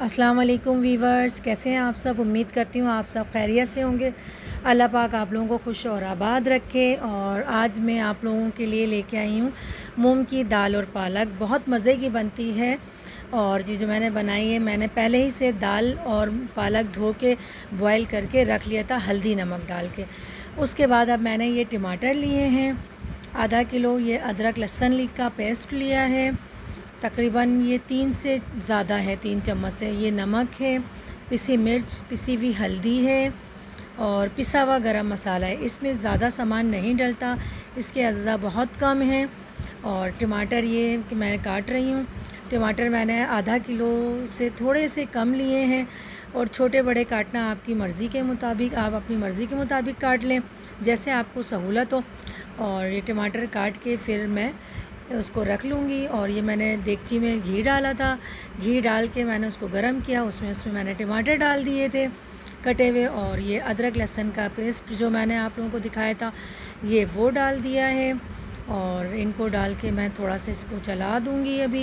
अस्सलाम वालेकुम वीवर्स, कैसे हैं आप सब। उम्मीद करती हूँ आप सब खैरियत से होंगे। अल्लाह पाक आप लोगों को खुश और आबाद रखे। और आज मैं आप लोगों के लिए लेके आई हूँ मूंग की दाल और पालक। बहुत मज़े की बनती है। और ये जो मैंने बनाई है, मैंने पहले ही से दाल और पालक धो के बॉयल करके रख लिया था हल्दी नमक डाल के। उसके बाद अब मैंने ये टमाटर लिए हैं, आधा किलो ये अदरक लहसुन का पेस्ट लिया है, तकरीबन ये 3 से ज़्यादा है, 3 चम्मच से। ये नमक है, पिसी मिर्च, पिसी हुई हल्दी है और पिसा हुआ गरम मसाला है। इसमें ज़्यादा सामान नहीं डलता, इसके अज़्ज़ा बहुत कम हैं। और टमाटर ये कि मैं काट रही हूँ। टमाटर मैंने आधा किलो से थोड़े से कम लिए हैं। और छोटे बड़े काटना आपकी मर्ज़ी के मुताबिक, आप अपनी मर्ज़ी के मुताबिक काट लें जैसे आपको सहूलत हो। और ये टमाटर काट के फिर मैं उसको रख लूँगी। और ये मैंने देगची में घी डाला था, घी डाल के मैंने उसको गरम किया। उसमें मैंने टमाटर डाल दिए थे कटे हुए, और ये अदरक लहसुन का पेस्ट जो मैंने आप लोगों को दिखाया था ये वो डाल दिया है। और इनको डाल के मैं थोड़ा सा इसको चला दूँगी अभी,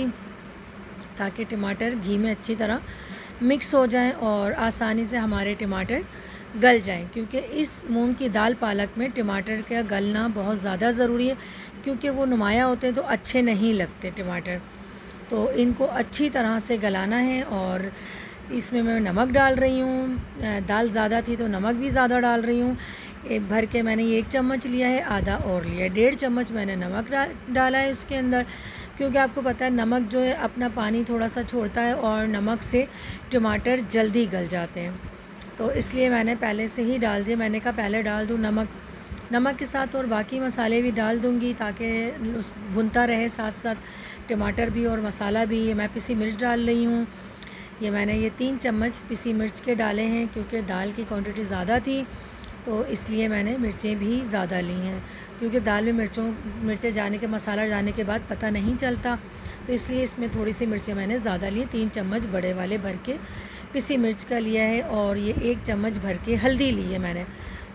ताकि टमाटर घी में अच्छी तरह मिक्स हो जाएं और आसानी से हमारे टमाटर गल जाएं। क्योंकि इस मूंग की दाल पालक में टमाटर का गलना बहुत ज़्यादा ज़रूरी है, क्योंकि वो नुमाया होते हैं तो अच्छे नहीं लगते टमाटर। तो इनको अच्छी तरह से गलाना है। और इसमें मैं नमक डाल रही हूँ, दाल ज़्यादा थी तो नमक भी ज़्यादा डाल रही हूँ। एक भर के मैंने ये 1 चम्मच लिया है, आधा और लिया है। 1.5 चम्मच मैंने नमक डाला है उसके अंदर, क्योंकि आपको पता है नमक जो है अपना पानी थोड़ा सा छोड़ता है और नमक से टमाटर जल्दी गल जाते हैं। तो इसलिए मैंने पहले से ही डाल दिया। मैंने कहा पहले डाल दूँ नमक के साथ और बाकी मसाले भी डाल दूँगी, ताकि उस भुनता रहे साथ साथ टमाटर भी और मसाला भी। ये मैं पिसी मिर्च डाल रही हूँ। ये मैंने ये 3 चम्मच पिसी मिर्च के डाले हैं, क्योंकि दाल की क्वांटिटी ज़्यादा थी तो इसलिए मैंने मिर्चें भी ज़्यादा ली हैं। क्योंकि दाल में मिर्चें जाने के, मसाला जाने के बाद पता नहीं चलता, तो इसलिए इसमें थोड़ी सी मिर्चें मैंने ज़्यादा ली। 3 चम्मच बड़े वाले भर के पिसी मिर्च का लिया है। और ये 1 चम्मच भर के हल्दी ली है मैंने,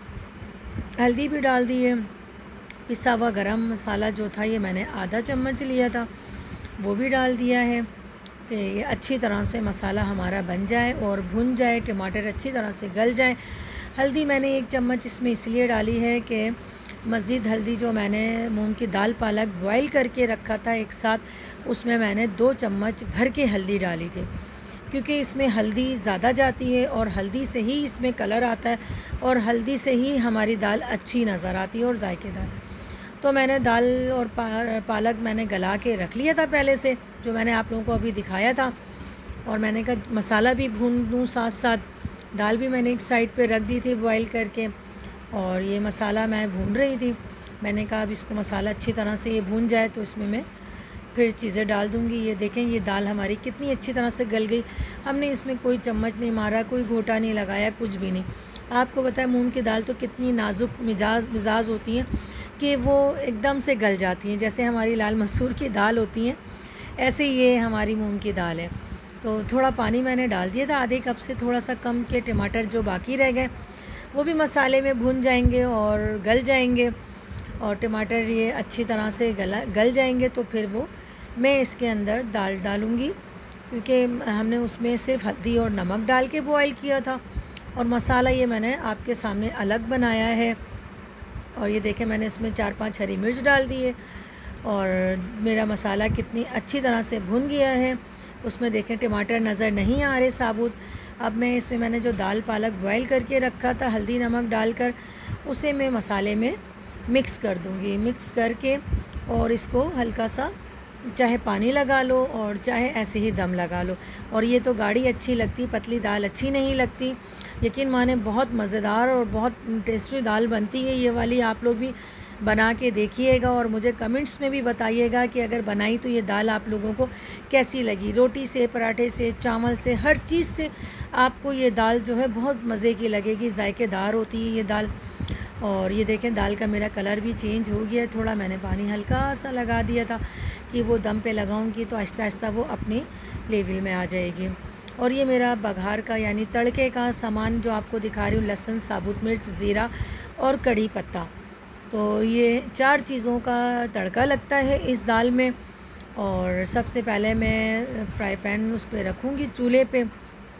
हल्दी भी डाल दी है। पिसा हुआ गरम मसाला जो था ये मैंने आधा चम्मच लिया था, वो भी डाल दिया है कि ये अच्छी तरह से मसाला हमारा बन जाए और भुन जाए, टमाटर अच्छी तरह से गल जाए। हल्दी मैंने 1 चम्मच इसमें इसलिए डाली है कि मज़ीद हल्दी जो मैंने मूंग की दाल पालक बॉयल करके रखा था एक साथ, उसमें मैंने 2 चम्मच भर के हल्दी डाली थी, क्योंकि इसमें हल्दी ज़्यादा जाती है और हल्दी से ही इसमें कलर आता है और हल्दी से ही हमारी दाल अच्छी नज़र आती है और जायकेदार। तो मैंने दाल और पालक मैंने गला के रख लिया था पहले से, जो मैंने आप लोगों को अभी दिखाया था। और मैंने कहा मसाला भी भून दूँ साथ साथ। दाल भी मैंने एक साइड पे रख दी थी बॉईल करके, और ये मसाला मैं भून रही थी। मैंने कहा अब इसको मसाला अच्छी तरह से ये भून जाए तो इसमें मैं फिर चीज़ें डाल दूँगी। ये देखें ये दाल हमारी कितनी अच्छी तरह से गल गई। हमने इसमें कोई चम्मच नहीं मारा, कोई घोटा नहीं लगाया, कुछ भी नहीं। आपको पता है मूंग की दाल तो कितनी नाजुक मिजाज होती हैं कि वो एकदम से गल जाती हैं। जैसे हमारी लाल मसूर की दाल होती हैं, ऐसे ये हमारी मूंग की दाल है। तो थोड़ा पानी मैंने डाल दिया था, आधे कप से थोड़ा सा कम के। टमाटर जो बाकी रह गए वो भी मसाले में भुन जाएंगे और गल जाएंगे। और टमाटर ये अच्छी तरह से गल जाएंगे तो फिर वो मैं इसके अंदर दाल डालूँगी, क्योंकि हमने उसमें सिर्फ हल्दी और नमक डाल के बॉयल किया था। और मसाला ये मैंने आपके सामने अलग बनाया है। और ये देखें मैंने इसमें 4-5 हरी मिर्च डाल दी है और मेरा मसाला कितनी अच्छी तरह से भुन गया है। उसमें देखें टमाटर नज़र नहीं आ रहे साबुत। अब मैं इसमें मैंने जो दाल पालक बॉयल करके रखा था हल्दी नमक डालकर, उसे मैं मसाले में मिक्स कर दूँगी। मिक्स करके और इसको हल्का सा चाहे पानी लगा लो और चाहे ऐसे ही दम लगा लो। और ये तो गाढ़ी अच्छी लगती, पतली दाल अच्छी नहीं लगती। यकीन माने बहुत मज़ेदार और बहुत टेस्टी दाल बनती है ये वाली। आप लोग भी बना के देखिएगा और मुझे कमेंट्स में भी बताइएगा कि अगर बनाई तो ये दाल आप लोगों को कैसी लगी। रोटी से, पराठे से, चावल से, हर चीज़ से आपको ये दाल जो है बहुत मज़े की लगेगी, जायकेदार होती है ये दाल। और ये देखें दाल का मेरा कलर भी चेंज हो गया है थोड़ा। मैंने पानी हल्का सा लगा दिया था कि वो दम पे लगाऊंगी तो आहिस्ता आहिस्ता वो अपने लेवल में आ जाएगी। और ये मेरा बघार का यानी तड़के का सामान जो आपको दिखा रही हूँ, लहसुन, साबुत मिर्च, ज़ीरा और कड़ी पत्ता। तो ये 4 चीज़ों का तड़का लगता है इस दाल में। और सबसे पहले मैं फ्राई पैन उस पर रखूँगी चूल्हे पे,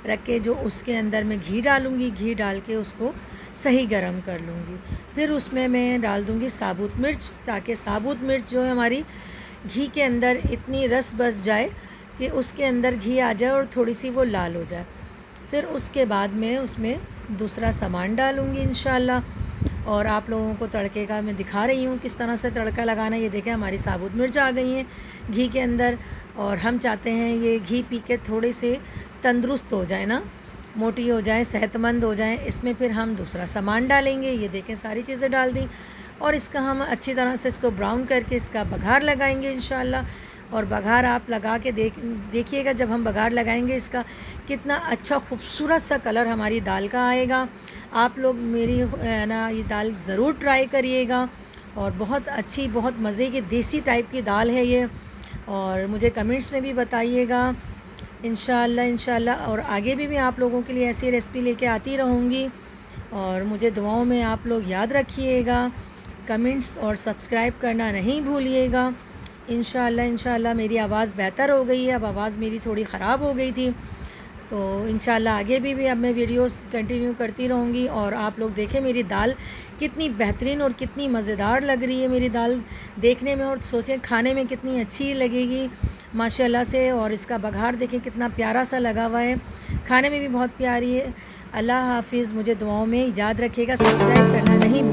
रख के जो उसके अंदर मैं घी डालूँगी, घी डाल के उसको सही गरम कर लूँगी। फिर उसमें मैं डाल दूँगी साबुत मिर्च, ताकि साबुत मिर्च जो है हमारी घी के अंदर इतनी रस बस जाए कि उसके अंदर घी आ जाए और थोड़ी सी वो लाल हो जाए। फिर उसके बाद मैं उसमें दूसरा सामान डालूँगी इंशाल्लाह। और आप लोगों को तड़के का मैं दिखा रही हूँ किस तरह से तड़का लगाना है। ये देखें हमारी साबुत मिर्च आ गई हैं घी के अंदर, और हम चाहते हैं ये घी पी के थोड़े से तंदुरुस्त हो जाए ना, मोटी हो जाए, सेहतमंद हो जाए। इसमें फिर हम दूसरा सामान डालेंगे। ये देखें सारी चीज़ें डाल दी और इसका हम अच्छी तरह से इसको ब्राउन करके इसका बघार लगाएंगे इंशाल्लाह। और बघार आप लगा के देखिएगा जब हम बघार लगाएंगे इसका कितना अच्छा खूबसूरत सा कलर हमारी दाल का आएगा। आप लोग मेरी ना ये दाल ज़रूर ट्राई करिएगा, और बहुत अच्छी, बहुत मज़े की देसी टाइप की दाल है ये। और मुझे कमेंट्स में भी बताइएगा इंशाल्लाह। और आगे भी मैं आप लोगों के लिए ऐसी रेसिपी लेके आती रहूँगी। और मुझे दुआओं में आप लोग याद रखिएगा, कमेंट्स और सब्सक्राइब करना नहीं भूलिएगा। इंशाल्लाह मेरी आवाज़ बेहतर हो गई है। अब आवाज़ मेरी थोड़ी ख़राब हो गई थी, तो इंशाल्लाह आगे भी अब मैं वीडियोस कंटिन्यू करती रहूँगी। और आप लोग देखें मेरी दाल कितनी बेहतरीन और कितनी मज़ेदार लग रही है मेरी दाल देखने में, और सोचें खाने में कितनी अच्छी लगेगी माशाल्लाह से। और इसका बघार देखें कितना प्यारा सा लगा हुआ है, खाने में भी बहुत प्यारी है। अल्लाह हाफिज़। मुझे दुआओं में याद रखिएगा, सब्सक्राइब करना नहीं